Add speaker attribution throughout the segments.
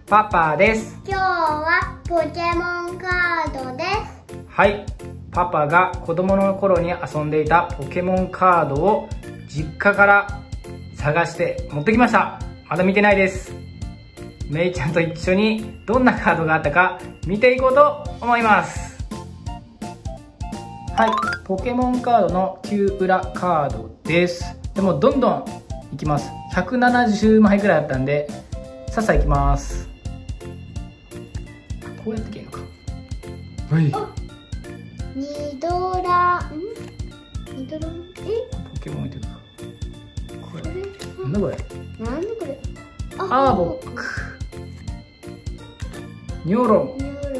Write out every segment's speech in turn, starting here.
Speaker 1: パパです。
Speaker 2: 今日はポケモンカードです。
Speaker 1: はい、パパが子供の頃に遊んでいたポケモンカードを実家から探して持ってきました。まだ見てないです。めいちゃんと一緒にどんなカードがあったか見ていこうと思います。はい、ポケモンカードの旧裏カードです。でもどんどんいきます。170枚くらいあったんでさっさいきます。こうやっていけるのか。はい。
Speaker 2: ニドラポ
Speaker 1: ケモン置いてるか。これなんだこれ。
Speaker 2: なんだこれ。
Speaker 1: アーボック、ニョロン。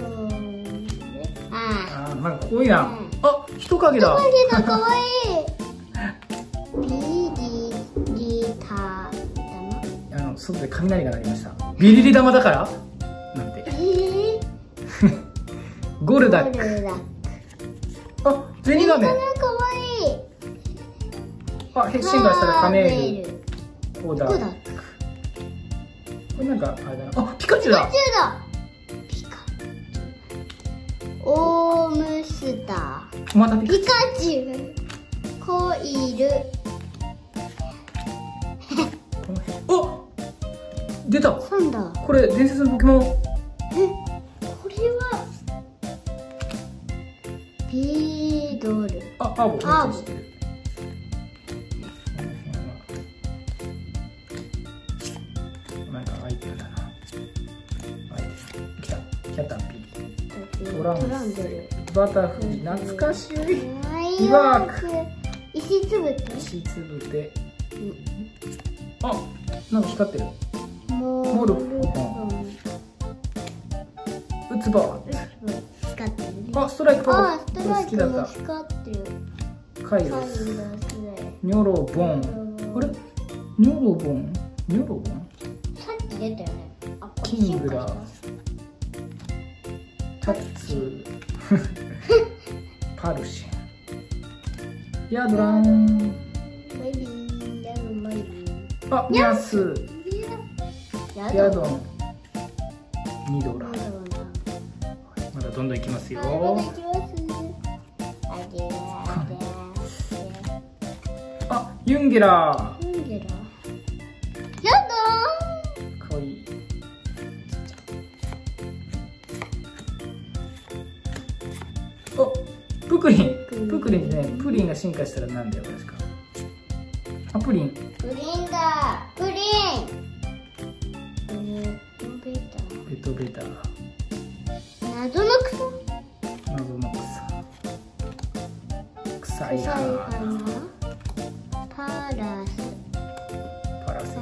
Speaker 1: なんかこういうな。あ、人影だ。
Speaker 2: 人影だ、可愛い。ビリリタ玉。
Speaker 1: 外で雷が鳴りました。ビリリ玉だからなんて。ゴルダック。あ、ゼニガメ。
Speaker 2: 可愛い。
Speaker 1: あ、進化したらカメール。コーダック。これなんかあれだな。あ、ピカチュウだ。
Speaker 2: ピカオームスター。
Speaker 1: またピカ
Speaker 2: チュウ。コイル。
Speaker 1: あ、出た。
Speaker 2: サンダー。
Speaker 1: これ伝説のポケモン。
Speaker 2: これはビードル。
Speaker 1: あ、アーボ知ってる。なんかアイテムだな。来た。キャタピー。トランセ。バタフリー。懐かしい。イワーク。
Speaker 2: 石つぶて。
Speaker 1: 石つぶて。あ、なんか光ってる。
Speaker 2: モルフォン。
Speaker 1: ウツボ。
Speaker 2: 光ってる。
Speaker 1: あ、ストライクパワー。
Speaker 2: ストライクも光ってる。
Speaker 1: カイロス。ニョロボン。あれ？ニョロボン？ニョロボン？
Speaker 2: さっき出たよね。
Speaker 1: キングラ。タッツ。パルシン。ヤドラン。あ、ミャス。ヤドン。ニドラ。まだどんどんいきますよ。あ、ユンゲラ。
Speaker 2: やだ。
Speaker 1: かわいい。あ、プクリン。プクリンね、プリンが進化したらなんだよ、確か。あ、プリン。
Speaker 2: プリンだ。プリン。
Speaker 1: ベトベタ。
Speaker 2: 謎の草。
Speaker 1: 謎の草。臭い
Speaker 2: 花。
Speaker 1: 花。
Speaker 2: パラス。
Speaker 1: パラセ。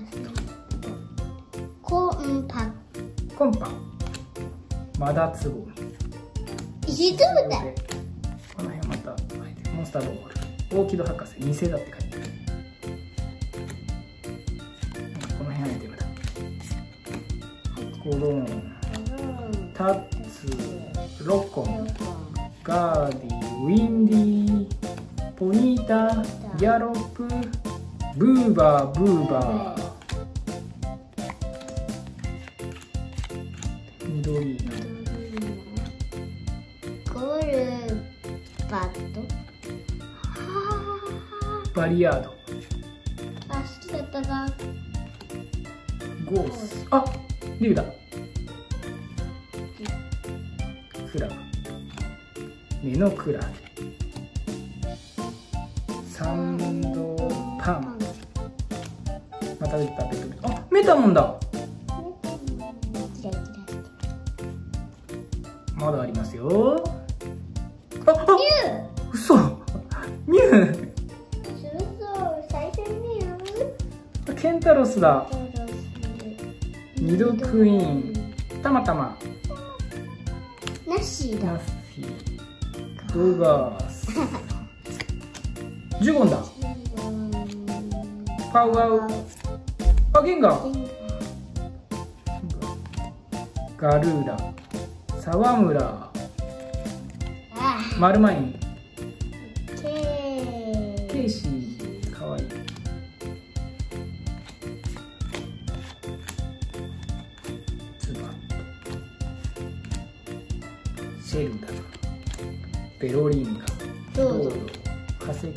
Speaker 2: コンパ。
Speaker 1: コンパ。マダツボミ。
Speaker 2: 石つぶて。
Speaker 1: この辺またモンスターボール。オーキッド博士偽だって書いてある。この辺アイテムだ。ゴローン。タッツ、ロコン、ガーディ、ウィンディ、ポニータ、ギャロップ、ブーバー、ブーバー、緑の
Speaker 2: ゴルバット。
Speaker 1: バリアード。
Speaker 2: あ、好きだったが。
Speaker 1: ゴース。あ、リュウだ。クラブ。メノクラゲ。サンドパン。また出た。あ、メタモンだ。まだありますよ。あ、あ、うそ。ミュウ。ケンタロスだ。ニドクイーン。たまたま。
Speaker 2: ナッシーだ。
Speaker 1: ナッシー。ドガース。ジュゴンだ。パウアウ。あ、ゲンガー。ガルーラ。沢村。マルマイン。ケイシー。かわいい。 シェルダ、ベロリンガ、
Speaker 2: どうぞ。
Speaker 1: 化石、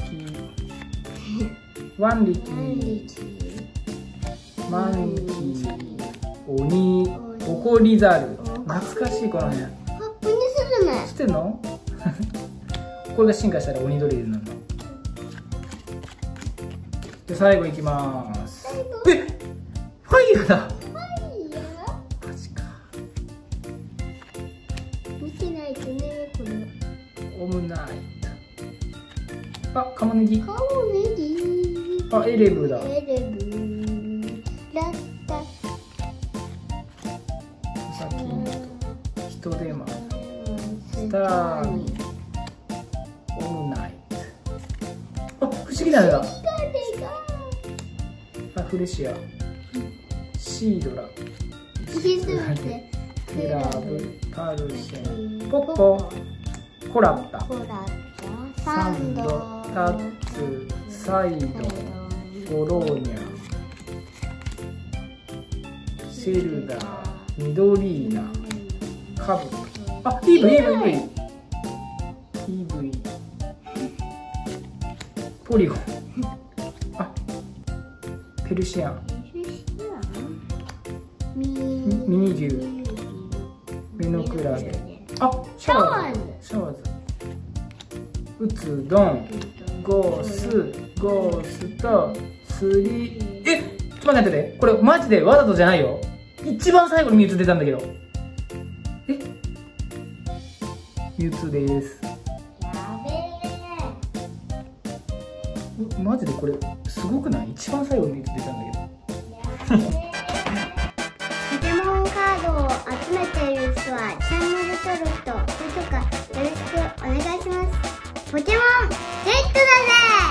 Speaker 1: ワンリキ、マンキー、鬼、オコリザル。懐かしいこの辺。
Speaker 2: あ、ウニスズメ。
Speaker 1: 知ってんの？これが進化したら鬼ドリルなの。で最後いきます。え、ファイヤーだ。マジか。
Speaker 2: 見てないとね、これ。
Speaker 1: オムナイト。あ、カモネギ。
Speaker 2: カモネギ。
Speaker 1: あ、エレブだ。
Speaker 2: エレブ。ラッタ。
Speaker 1: さっきのヒトデマ。スターニー。オムナイト。あ、不思議なのだ。あ、フレシア。シードラ。クラブ、パルシェン、ポッポ、コラッタ、サンド、タッツ、サイド、ボローニャ、シェルダー、ミドリーナ、カブ、あ、EV、ポリゴン、あ、ペルシアン、ミニ牛、メノクラゲ、あ、シャワーズ、ウツドン、ゴースとスリー、え、ちょっと待って、これマジでわざとじゃないよ。一番最後にミュウツー出たんだけど。え、ミュウツーです。マジでこれすごくない？一番最後にミュウツー出たんだけど。
Speaker 2: ポケモンカードを集めている人はチャンネル登録と高評価よろしくお願いします。ポケモンゲットだぜ。